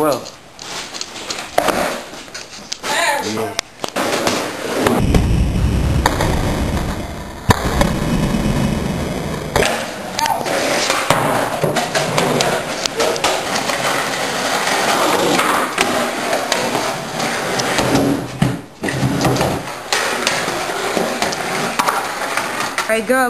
well. Yeah. Alright, go.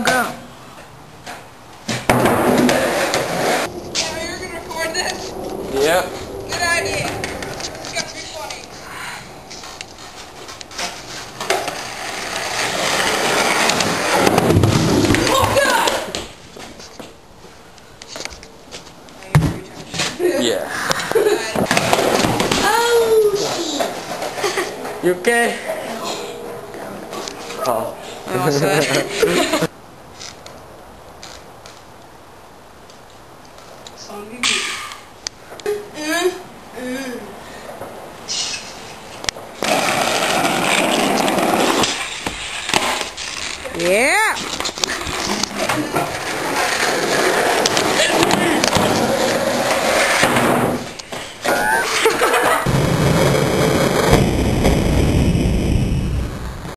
You're gonna record this? Yep. Good idea. It's gonna be funny. Oh God! Yeah. Oh! You okay? Oh. Song